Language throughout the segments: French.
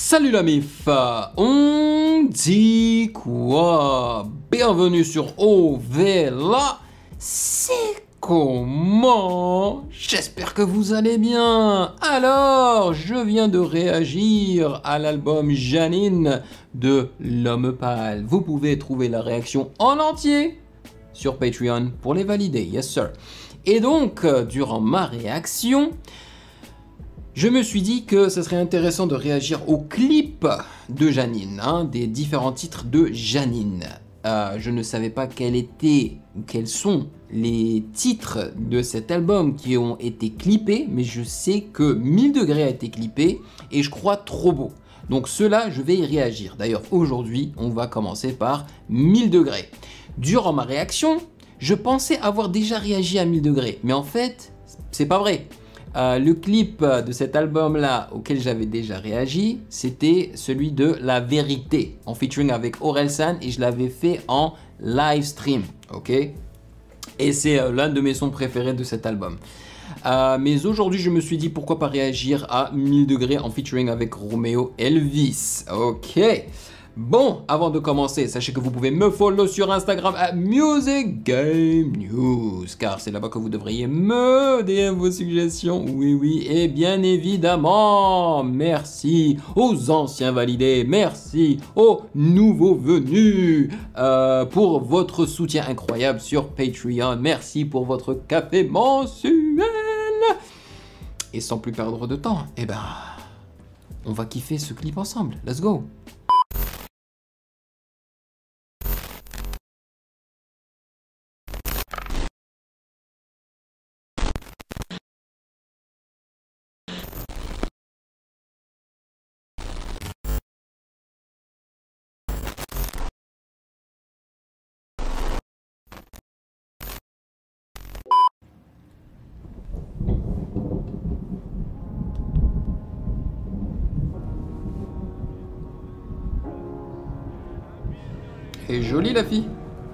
Salut la MIF, on dit quoi? Bienvenue sur OVLA, c'est comment? J'espère que vous allez bien. Alors, je viens de réagir à l'album Janine de L'Homme Pâle. Vous pouvez trouver la réaction en entier sur Patreon pour les valider, yes sir. Et donc, durant ma réaction, je me suis dit que ce serait intéressant de réagir au clip de Janine, des différents titres de Janine. Je ne savais pas quels sont les titres de cet album qui ont été clippés, mais je sais que 1000 degrés a été clippé et je crois Trop beau. Donc ceux-là, je vais y réagir. D'ailleurs, aujourd'hui, on va commencer par 1000 degrés. Durant ma réaction, je pensais avoir déjà réagi à 1000 degrés, mais en fait, c'est pas vrai. Le clip de cet album-là auquel j'avais déjà réagi, c'était celui de La Vérité, en featuring avec Orelsan, et je l'avais fait en live stream, ok? Et c'est l'un de mes sons préférés de cet album. Mais aujourd'hui, je me suis dit pourquoi pas réagir à 1000 degrés en featuring avec Romeo Elvis, ok? Bon, avant de commencer, sachez que vous pouvez me follow sur Instagram à Music Game News, car c'est là-bas que vous devriez me DM vos suggestions. Oui, et bien évidemment, merci aux anciens validés, merci aux nouveaux venus pour votre soutien incroyable sur Patreon. Merci pour votre café mensuel. Et sans plus perdre de temps, on va kiffer ce clip ensemble. Let's go. Elle est jolie la fille.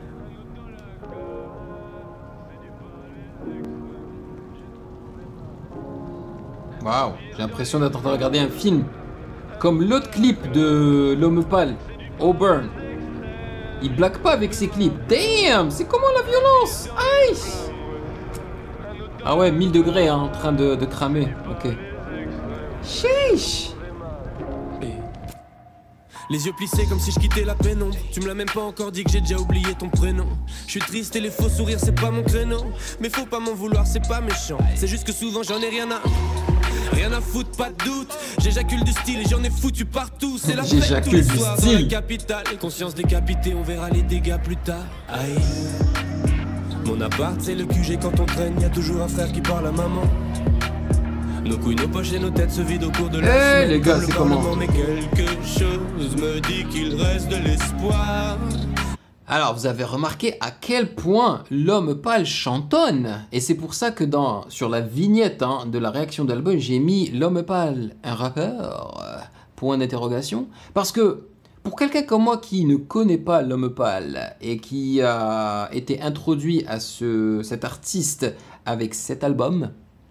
Waouh, j'ai l'impression d'être en train de regarder un film. Comme l'autre clip de L'Homme Pâle, Auburn. Il blague pas avec ses clips. Damn, c'est comment la violence? Aïe. Ah ouais, 1000 degrés en train de cramer. Ok. Chiche. Les yeux plissés comme si je quittais la pénombre. Tu me l'as même pas encore dit que j'ai déjà oublié ton prénom. Je suis triste et les faux sourires c'est pas mon créneau. Mais faut pas m'en vouloir, c'est pas méchant. C'est juste que souvent j'en ai rien à foutre, pas de doute. J'éjacule du style et j'en ai foutu partout. C'est la fête tous les soirs dans la capitale. Conscience décapitée, on verra les dégâts plus tard. Aïe. Mon appart c'est le QG quand on traîne. Y'a toujours un frère qui parle à maman. Nos couilles, nos poches et nos têtes se vident au cours de la semaine. Les gars, c'est comment? Mais quelque chose me dit qu'il reste de l'espoir. Alors, vous avez remarqué à quel point L'Homme Pâle chantonne. Et c'est pour ça que sur la vignette de la réaction de l'album, j'ai mis L'Homme Pâle, un rappeur, point d'interrogation. Parce que, pour quelqu'un comme moi qui ne connaît pas L'Homme Pâle et qui a été introduit à cet artiste avec cet album,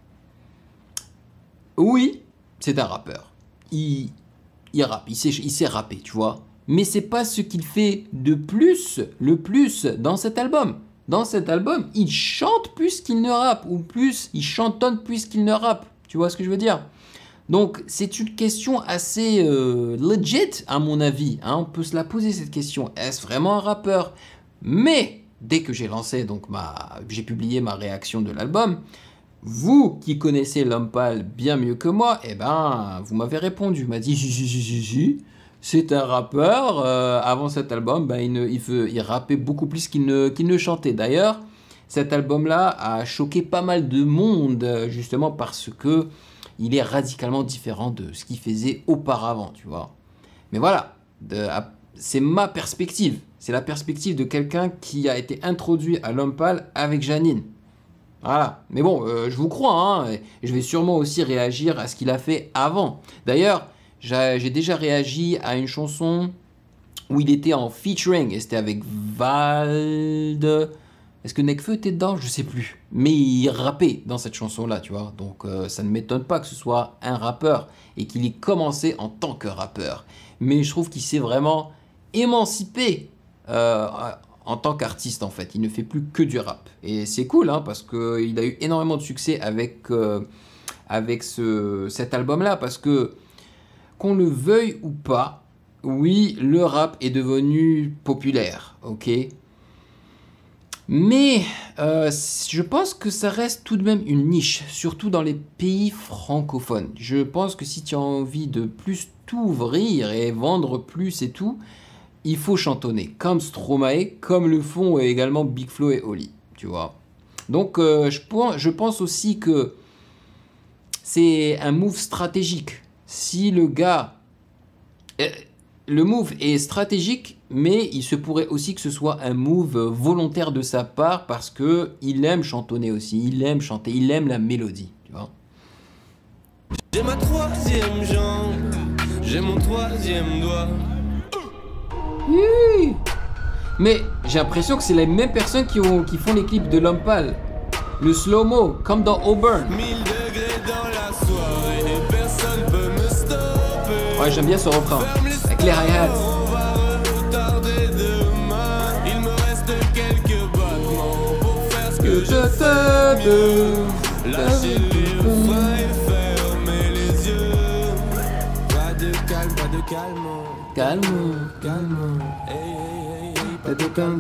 oui, c'est un rappeur. Il rappe, il sait rapper, tu vois. Mais c'est pas ce qu'il fait le plus dans cet album. Dans cet album, il chante plus qu'il ne rappe, ou plus il chantonne plus qu'il ne rappe. Tu vois ce que je veux dire? Donc c'est une question assez legit à mon avis. On peut se la poser cette question. Est-ce vraiment un rappeur? Mais dès que j'ai lancé j'ai publié ma réaction de l'album. Vous qui connaissez L'Homme Pâle bien mieux que moi, vous m'avez répondu. Vous m'avez dit si, c'est un rappeur. Avant cet album, il rappait beaucoup plus qu'il ne chantait. D'ailleurs, cet album-là a choqué pas mal de monde, justement parce que il est radicalement différent de ce qu'il faisait auparavant, tu vois. Mais voilà, c'est ma perspective. C'est la perspective de quelqu'un qui a été introduit à L'Homme Pâle avec Janine. Voilà, mais bon, je vous crois, et je vais sûrement aussi réagir à ce qu'il a fait avant. D'ailleurs, j'ai déjà réagi à une chanson où il était en featuring, et c'était avec Vald... Est-ce que Nekfeu était dedans? Je sais plus. Mais il rappait dans cette chanson-là, tu vois. Donc ça ne m'étonne pas que ce soit un rappeur et qu'il ait commencé en tant que rappeur. Mais je trouve qu'il s'est vraiment émancipé en tant qu'artiste, en fait. Il ne fait plus que du rap. Et c'est cool, hein, parce qu'il a eu énormément de succès avec cet album-là. Parce que, qu'on le veuille ou pas, oui, le rap est devenu populaire, ok? Mais je pense que ça reste tout de même une niche, surtout dans les pays francophones. Je pense que si tu as envie de plus t'ouvrir et vendre plus et tout, il faut chantonner, comme Stromae, comme le font également Big Flo et Oli, tu vois. Donc je pense aussi que c'est un move stratégique. Si le gars... le move est stratégique, mais il se pourrait aussi que ce soit un move volontaire de sa part parce que il aime chantonner aussi, il aime chanter, il aime la mélodie, tu vois. J'ai ma troisième jambe, j'ai mon troisième doigt. Oui. Mais j'ai l'impression que c'est les mêmes personnes qui font les clips de L'Homme Pâle. Le slow-mo, comme dans Auburn. 1000 degrés dans la soirée et personne peut me stopper. Ouais, j'aime bien ce refrain. Avec les hi-hats. On va retarder demain. Il me reste quelques battements pour faire ce que je fais mieux. Lâcher les freins et fermer les yeux. Pas de calme, pas de calme. Calme, Calme. Hey, hey, hey, hey. Pas de calme.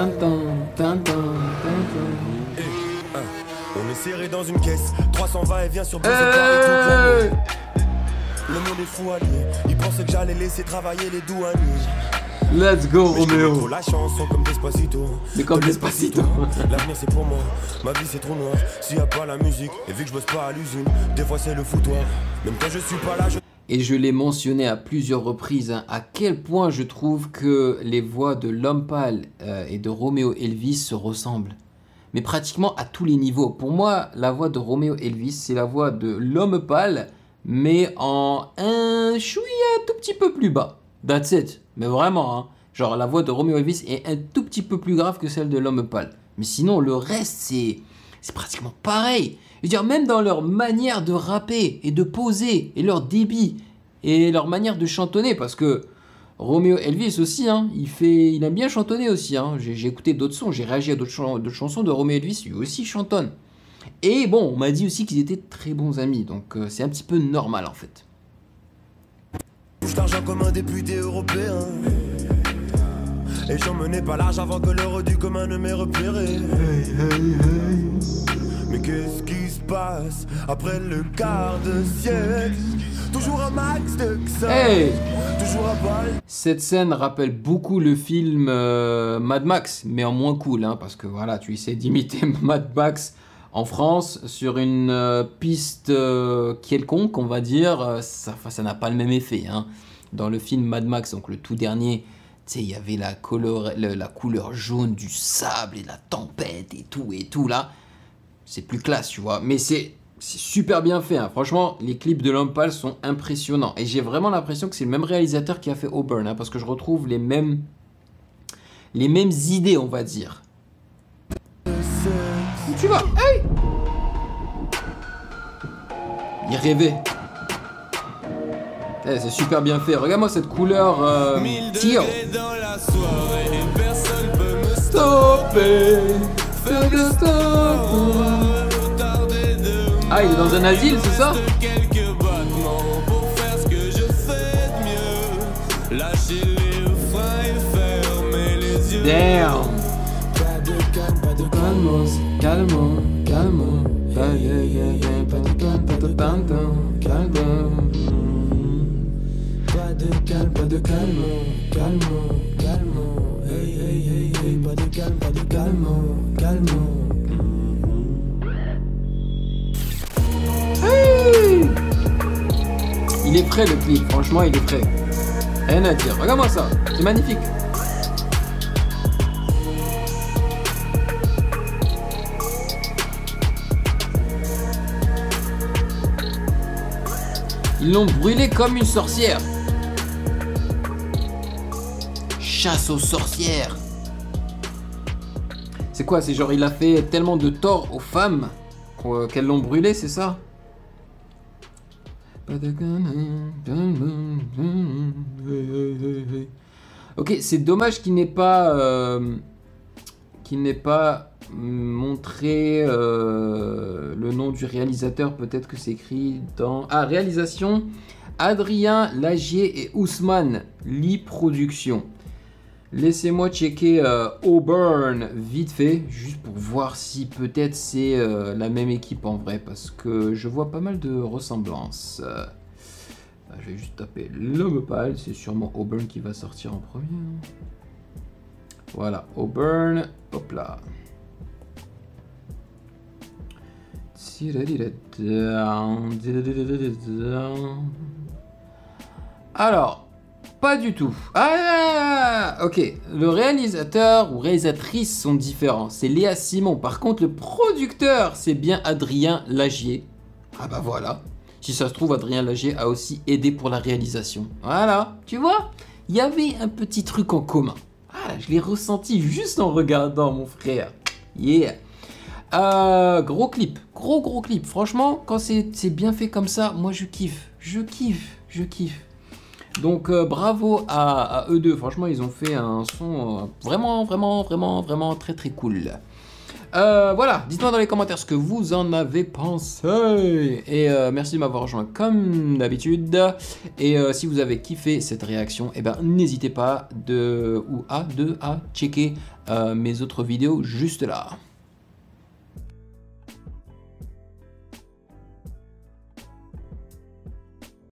On est serré dans une caisse, 320 et vient sur Paris tout plein. Le monde est fou allié, ils pensaient que j'allais laisser travailler les douaniers. Let's go, Mais je connais Roméo. trop la chanson comme Despacito. Mais comme Despacito. L'avenir c'est pour moi, ma vie c'est trop noir. S'il y a pas la musique, et vu que je bosse pas à l'usine, des fois c'est le foutoir. Même quand je suis pas là, je... Et je l'ai mentionné à plusieurs reprises, hein, à quel point je trouve que les voix de L'Homme Pâle et de Roméo Elvis se ressemblent. Mais pratiquement à tous les niveaux. Pour moi, la voix de Roméo Elvis, c'est la voix de L'Homme Pâle, mais en un chouïa tout petit peu plus bas. That's it. Mais vraiment, hein. Genre la voix de Roméo Elvis est un tout petit peu plus grave que celle de L'Homme Pâle. Mais sinon, le reste, c'est pratiquement pareil. Je veux dire, même dans leur manière de rapper et de poser, et leur débit, et leur manière de chantonner, parce que Roméo Elvis aussi, hein, il aime bien chantonner aussi. Hein. J'ai écouté d'autres sons, j'ai réagi à d'autres chansons de Roméo Elvis, lui aussi chantonne. Et bon, on m'a dit aussi qu'ils étaient très bons amis, donc c'est un petit peu normal en fait. Touche d'argent comme un député européen. Et j'en menais pas large avant que l'heure du commun ne m'ait repéré. Hey, hey, hey. Mais qu'est-ce qui se passe après le quart de siècle? Toujours un max de ça. Hey, toujours à balle. cette scène rappelle beaucoup le film Mad Max, mais en moins cool, hein, parce que voilà, tu essaies d'imiter Mad Max en France sur une piste quelconque, on va dire, ça n'a pas le même effet. Hein. Dans le film Mad Max, donc le tout dernier, tu sais, il y avait la couleur jaune du sable et la tempête et tout là. C'est plus classe, tu vois. Mais c'est super bien fait. Hein. Franchement, les clips de L'Homme Pâle sont impressionnants. Et j'ai vraiment l'impression que c'est le même réalisateur qui a fait Auburn. Hein, parce que je retrouve les mêmes idées, on va dire. Où tu vas? Hey! Il rêvait. Eh, c'est super bien fait. Regarde-moi cette couleur teal. Dans la soirée et personne peut me Stopper. Ah, il est dans un asile, c'est ça? quelques battements pour faire ce que je fais de mieux. Lâcher les freins et fermer les yeux. Damn. Pas de calme, pas de calme. Calme. Pas de calme, pas de calme. Hey, hey, hey, hey. Pas de calme, pas de calme. Hey. Il est prêt le clip, franchement il est prêt. Rien à dire, regarde-moi ça, c'est magnifique. Ils l'ont brûlé comme une sorcière. Chasse aux sorcières. C'est quoi? C'est genre il a fait tellement de tort aux femmes qu'elles l'ont brûlé, c'est ça? Ok, c'est dommage qu'il n'ait pas montré le nom du réalisateur. Peut-être que c'est écrit dans... Ah, réalisation, Adrien Lagier et Ousmane Lee Productions. Laissez-moi checker Auburn vite fait, juste pour voir si peut-être c'est la même équipe en vrai, parce que je vois pas mal de ressemblances. Je vais juste taper l'homme pâle, c'est sûrement Auburn qui va sortir en premier. Voilà, Auburn, hop là. Alors... Pas du tout. Ah, ok. Le réalisateur ou réalisatrice sont différents. C'est Léa Simon. Par contre, le producteur, c'est bien Adrien Lagier. Ah bah voilà. Si ça se trouve, Adrien Lagier a aussi aidé pour la réalisation. Voilà. Tu vois, il y avait un petit truc en commun. Ah, je l'ai ressenti juste en regardant, mon frère. Yeah. Gros clip. Gros clip. Franchement, quand c'est bien fait comme ça, moi je kiffe. Je kiffe. Donc bravo à eux deux, franchement ils ont fait un son vraiment très cool. Voilà, dites-moi dans les commentaires ce que vous en avez pensé. Et merci de m'avoir rejoint comme d'habitude. Et si vous avez kiffé cette réaction, eh ben n'hésitez pas à checker mes autres vidéos juste là.